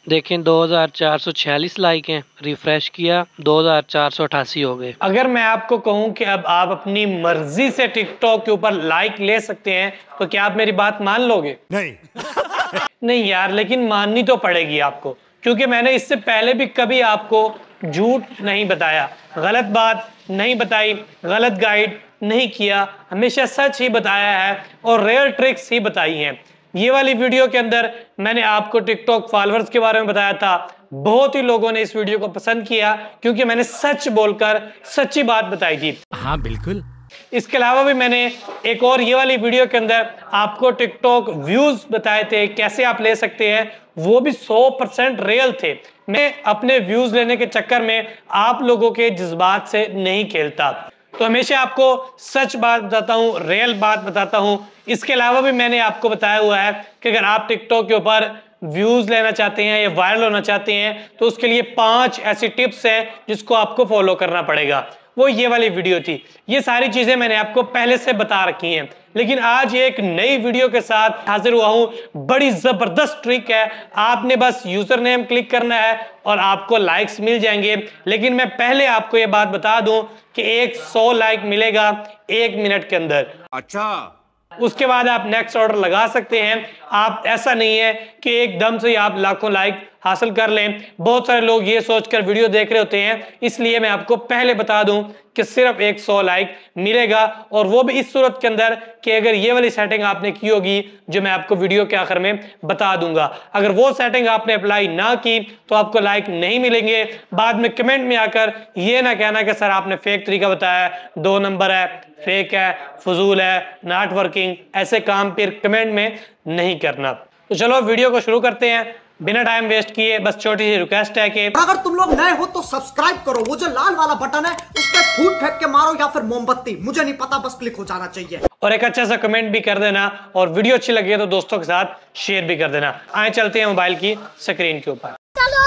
देखें 2446 लाइक हैं, रिफ्रेश किया 2488 हो गए। अगर मैं आपको कहूं कि अब आप अपनी मर्जी से टिकटॉक के ऊपर लाइक ले सकते हैं तो क्या आप मेरी बात मान लोगे? नहीं। नहीं यार, लेकिन माननी तो पड़ेगी आपको, क्योंकि मैंने इससे पहले भी कभी आपको झूठ नहीं बताया, गलत बात नहीं बताई, गलत गाइड नहीं किया, हमेशा सच ही बताया है और रियल ट्रिक्स ही बताई हैं। ये वाली वीडियो के अंदर मैंने आपको टिकटॉक फॉलोअर्स के बारे में बताया था। बहुत ही लोगों ने इस वीडियो को पसंद किया क्योंकि मैंने सच बोलकर सच्ची बात बताई थी। हाँ बिल्कुल। इसके अलावा भी मैंने एक और ये वाली वीडियो के अंदर आपको टिकटॉक व्यूज बताए थे, कैसे आप ले सकते हैं, वो भी 100% रियल थे। मैं अपने व्यूज लेने के चक्कर में आप लोगों के जज्बात से नहीं खेलता, तो हमेशा आपको सच बात बताता हूँ, रियल बात बताता हूँ। इसके अलावा भी मैंने आपको बताया हुआ है कि अगर आप टिकटॉक के ऊपर व्यूज लेना चाहते हैं या वायरल होना चाहते हैं तो उसके लिए 5 ऐसी टिप्स हैं जिसको आपको फॉलो करना पड़ेगा। वो ये वाली वीडियो थी। ये सारी चीजें मैंने आपको पहले से बता रखी हैं, लेकिन आज एक नई वीडियो के साथ हाजिर हुआ हूं। बड़ी जबरदस्त ट्रिक है, आपने बस यूजर नेम क्लिक करना है और आपको लाइक्स मिल जाएंगे। लेकिन मैं पहले आपको ये बात बता दूं कि 100 लाइक मिलेगा 1 मिनट के अंदर। अच्छा। उसके बाद आप नेक्स्ट ऑर्डर लगा सकते हैं। आप ऐसा नहीं है कि एकदम से आप लाखों लाइक हासिल कर लें। बहुत सारे लोग ये सोचकर वीडियो देख रहे होते हैं, इसलिए मैं आपको पहले बता दूं कि सिर्फ 100 लाइक मिलेगा, और वो भी इस सूरत के अंदर कि अगर ये वाली सेटिंग आपने की होगी जो मैं आपको वीडियो के आखिर में बता दूंगा। अगर वो सेटिंग आपने अप्लाई ना की तो आपको लाइक नहीं मिलेंगे। बाद में कमेंट में आकर ये ना कहना कि सर आपने फेक तरीका बताया, 2 नंबर है, फेक है, फजूल है, नॉट वर्किंग। ऐसे काम फिर कमेंट में नहीं करना। तो चलो वीडियो को शुरू करते हैं बिना टाइम वेस्ट किए। बस छोटी सी रिक्वेस्ट है कि अगर तुम लोग नए हो तो सब्सक्राइब करो, वो जो लाल वाला बटन है उस पर फूट फेंक के मारो या फिर मोमबत्ती, मुझे नहीं पता, बस क्लिक हो जाना चाहिए। और एक अच्छा सा कमेंट भी कर देना, और वीडियो अच्छी लगी तो दोस्तों के साथ शेयर भी कर देना। आए चलते हैं मोबाइल की स्क्रीन के ऊपर।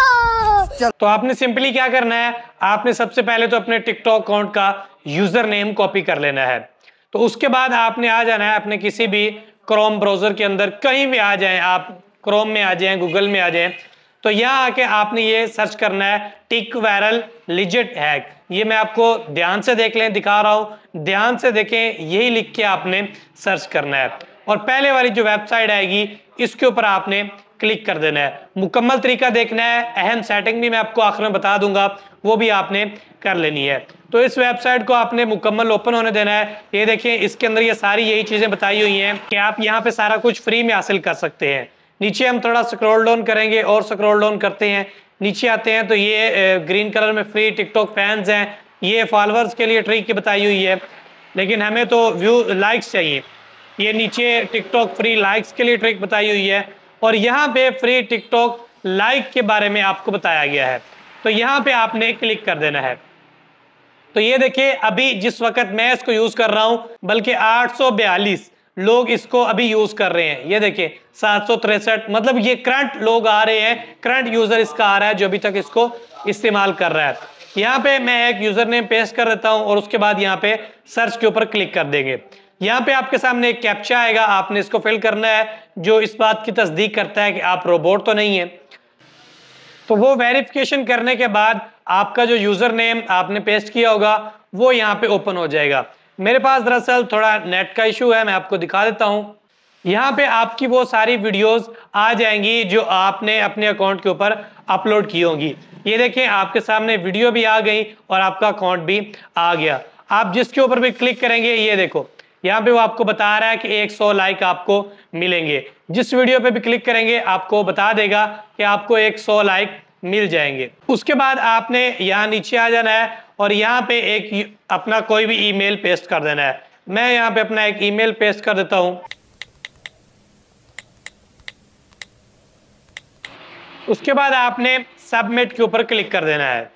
तो आपने सिंपली क्या करना है, आपने सबसे पहले तो अपने टिकटॉक अकाउंट का यूजर नेम कॉपी कर लेना है। तो उसके बाद आपने आ जाना है अपने किसी भी क्रोम ब्राउजर के अंदर, कहीं भी आ जाएं आप, क्रोम में आ जाएं, गूगल में आ जाएं, तो यहाँ आके आपने ये सर्च करना है टिक वायरल लिजिट हैक। ये मैं आपको ध्यान से देख लें, दिखा रहा हूँ, ध्यान से देखें, यही लिख के आपने सर्च करना है। और पहले वाली जो वेबसाइट आएगी इसके ऊपर आपने क्लिक कर देना है। मुकम्मल तरीका देखना है, अहम सेटिंग भी मैं आपको आखिर में बता दूंगा, वो भी आपने कर लेनी है। तो इस वेबसाइट को आपने मुकम्मल ओपन होने देना है। ये देखिए इसके अंदर ये सारी यही चीजें बताई हुई हैं कि आप यहाँ पे सारा कुछ फ्री में हासिल कर सकते हैं। नीचे हम थोड़ा स्क्रॉल डाउन करेंगे और स्क्रॉल डाउन करते हैं, नीचे आते हैं तो ये ग्रीन कलर में फ्री टिकटॉक फैंस हैं, ये फॉलोअर्स के लिए ट्रिक बताई हुई है, लेकिन हमें तो व्यू लाइक्स चाहिए। ये नीचे टिकटॉक फ्री लाइक्स के लिए ट्रिक बताई हुई है, और यहाँ पे फ्री टिकटॉक लाइक के बारे में आपको बताया गया है। तो यहाँ पे आपने क्लिक कर देना है। तो ये देखिए अभी जिस वक्त मैं इसको यूज कर रहा हूं, बल्कि 842 लोग इसको अभी यूज कर रहे हैं। ये देखिए 763, मतलब ये करंट लोग आ रहे हैं, करंट यूजर इसका आ रहा है जो अभी तक इसको इस्तेमाल कर रहा है। यहाँ पे मैं एक यूजर नेम पेस्ट कर देता हूँ और उसके बाद यहाँ पे सर्च के ऊपर क्लिक कर देंगे। यहाँ पे आपके सामने एक कैप्चा आएगा, आपने इसको फिल करना है जो इस बात की तस्दीक करता है कि आप रोबोट तो नहीं है। तो वो वेरिफिकेशन करने के बाद आपका जो यूजर नेम आपने पेस्ट किया होगा वो यहाँ पे ओपन हो जाएगा। मेरे पास दरअसल थोड़ा नेट का इशू है, मैं आपको दिखा देता हूँ। यहाँ पे आपकी वो सारी वीडियोस आ जाएंगी जो आपने अपने अकाउंट के ऊपर अपलोड की होंगी। ये देखें आपके सामने वीडियो भी आ गई और आपका अकाउंट भी आ गया। आप जिसके ऊपर भी क्लिक करेंगे ये देखो यहाँ पे वो आपको बता रहा है कि 100 लाइक आपको मिलेंगे। जिस वीडियो पे भी क्लिक करेंगे आपको बता देगा कि आपको 100 लाइक मिल जाएंगे। उसके बाद आपने यहाँ नीचे आ जाना है और यहाँ पे एक अपना कोई भी ईमेल पेस्ट कर देना है। मैं यहाँ पे अपना एक ईमेल पेस्ट कर देता हूँ। उसके बाद आपने सबमिट के ऊपर क्लिक कर देना है।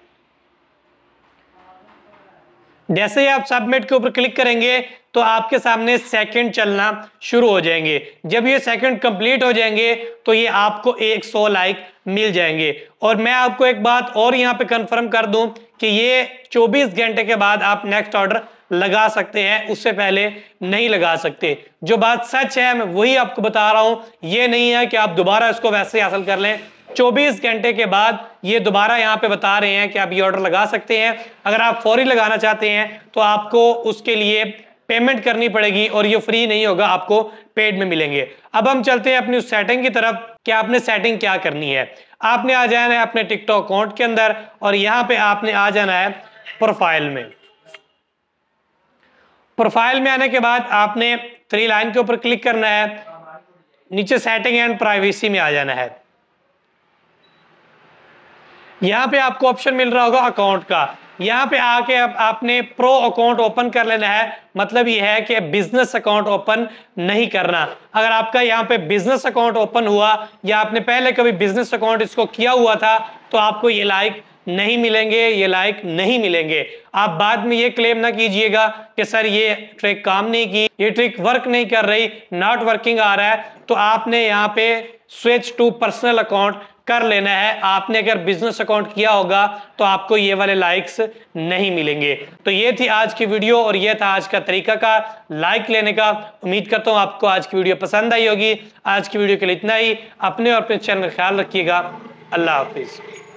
जैसे ही आप सबमिट के ऊपर क्लिक करेंगे तो आपके सामने सेकंड चलना शुरू हो जाएंगे। जब ये सेकंड कंप्लीट हो जाएंगे तो ये आपको 100 लाइक मिल जाएंगे। और मैं आपको एक बात और यहाँ पे कंफर्म कर दूं कि ये 24 घंटे के बाद आप नेक्स्ट ऑर्डर लगा सकते हैं, उससे पहले नहीं लगा सकते। जो बात सच है मैं वही आपको बता रहा हूँ, ये नहीं है कि आप दोबारा इसको वैसे हासिल कर लें 24 घंटे के बाद ये दोबारा यहाँ पे बता रहे हैं कि आप ये ऑर्डर लगा सकते हैं। अगर आप फौरी लगाना चाहते हैं तो आपको उसके लिए पेमेंट करनी पड़ेगी और ये फ्री नहीं होगा, आपको पेड में मिलेंगे। अब हम चलते हैं अपनी उस सेटिंग की तरफ कि आपने सेटिंग क्या करनी है। आपने आ जाना है अपने टिकटॉक अकाउंट के अंदर और यहाँ पे आपने आ जाना है प्रोफाइल में। प्रोफाइल में आने के बाद आपने 3 लाइन के ऊपर क्लिक करना है, नीचे सेटिंग एंड प्राइवेसी में आ जाना है। यहाँ पे आपको ऑप्शन मिल रहा होगा अकाउंट का, यहाँ पे आके अब आपने प्रो अकाउंट ओपन कर लेना है। मतलब ये है कि बिजनेस अकाउंट ओपन नहीं करना। अगर आपका यहाँ पे बिजनेस अकाउंट ओपन हुआ या आपने पहले कभी बिजनेस अकाउंट इसको किया हुआ था तो आपको ये लाइक नहीं मिलेंगे, ये लाइक नहीं मिलेंगे। आप बाद में ये क्लेम ना कीजिएगा कि सर ये ट्रिक काम नहीं की, ये ट्रिक वर्क नहीं कर रही, नॉट वर्किंग आ रहा है। तो आपने यहाँ पे स्विच टू पर्सनल अकाउंट कर लेना है। आपने अगर बिजनेस अकाउंट किया होगा तो आपको ये वाले लाइक्स नहीं मिलेंगे। तो ये थी आज की वीडियो और ये था आज का तरीका का लाइक लेने का। उम्मीद करता हूँ आपको आज की वीडियो पसंद आई होगी। आज की वीडियो के लिए इतना ही। अपने और अपने चैनल का ख्याल रखिएगा। अल्लाह हाफिज।